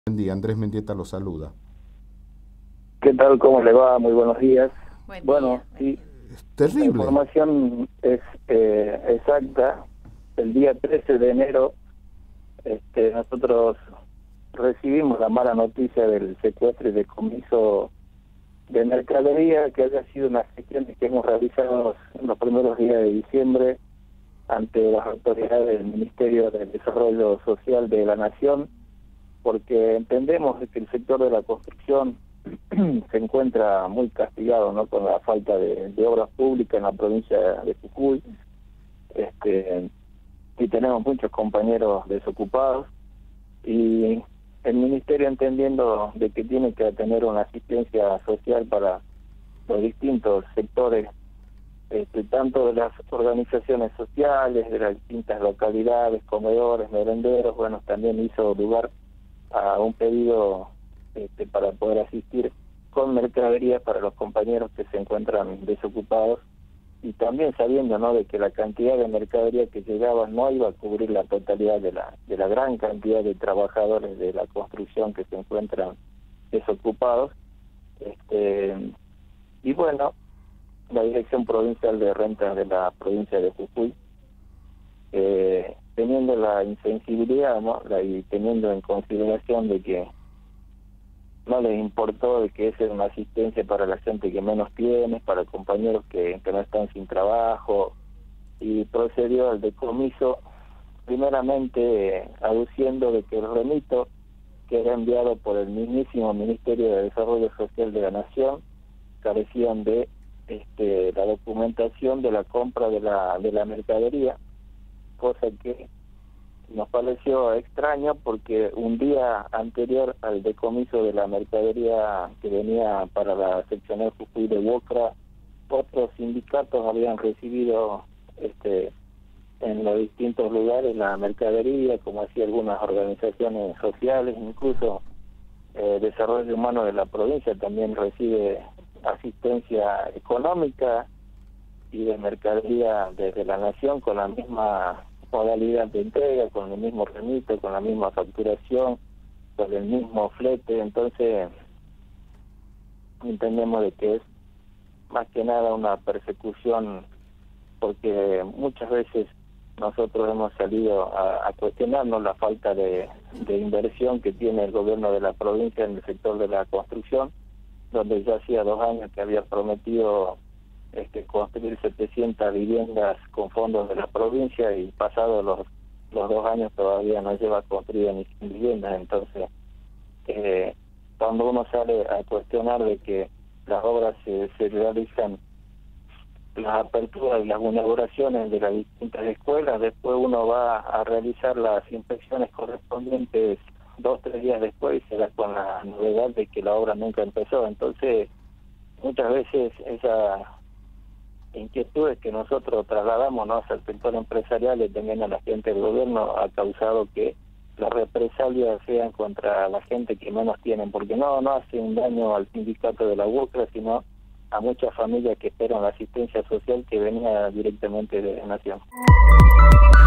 Buen día, Andrés Mendieta lo saluda. ¿Qué tal? ¿Cómo le va? Muy buenos días. Buen Bueno, día, buen sí, día. Es la terrible. información es exacta. El día 13 de enero nosotros recibimos la mala noticia del secuestro y decomiso de mercadería, que había sido una gestión que hemos realizado en los primeros días de diciembre ante las autoridades del Ministerio de Desarrollo Social de la Nación, porque entendemos que el sector de la construcción se encuentra muy castigado, ¿no?, con la falta de obras públicas en la provincia de Jujuy. Y tenemos muchos compañeros desocupados, y el ministerio, entendiendo de que tiene que tener una asistencia social para los distintos sectores, tanto de las organizaciones sociales, de las distintas localidades, comedores, merenderos, bueno, también hizo lugar a un pedido para poder asistir con mercadería para los compañeros que se encuentran desocupados, y también sabiendo, ¿no?, de que la cantidad de mercadería que llegaba no iba a cubrir la totalidad de la gran cantidad de trabajadores de la construcción que se encuentran desocupados. Y bueno, la Dirección Provincial de Rentas de la provincia de Jujuy, teniendo la insensibilidad, ¿no?, y teniendo en consideración de que no les importó de que esa era una asistencia para la gente que menos tiene, para compañeros que no están sin trabajo, y procedió al decomiso, primeramente aduciendo de que el remito que era enviado por el mismísimo Ministerio de Desarrollo Social de la Nación carecían de la documentación de la compra de la mercadería, cosa que nos pareció extraño porque un día anterior al decomiso de la mercadería que venía para la seccional Jujuy de Huocra, otros sindicatos habían recibido en los distintos lugares la mercadería, como hacía algunas organizaciones sociales, incluso Desarrollo Humano de la provincia también recibe asistencia económica y de mercadería desde la Nación con la misma modalidad de entrega, con el mismo remito, con la misma facturación, con el mismo flete. Entonces entendemos de que es más que nada una persecución, porque muchas veces nosotros hemos salido a cuestionarnos la falta de inversión que tiene el gobierno de la provincia en el sector de la construcción, donde ya hacía 2 años que había prometido construir 700 viviendas con fondos de la provincia, y pasados los 2 años todavía no lleva construida ni 100 viviendas. Entonces, cuando uno sale a cuestionar de que las obras se realizan, las aperturas y las inauguraciones de las distintas escuelas, después uno va a realizar las inspecciones correspondientes 2-3 días después y se da con la novedad de que la obra nunca empezó. Entonces, muchas veces esas inquietudes que nosotros trasladamos, ¿no?, hacia el sector empresarial y también a la gente del gobierno, ha causado que las represalias sean contra la gente que menos tienen, porque no hace un daño al sindicato de la UCRA, sino a muchas familias que esperan la asistencia social que venía directamente de la Nación.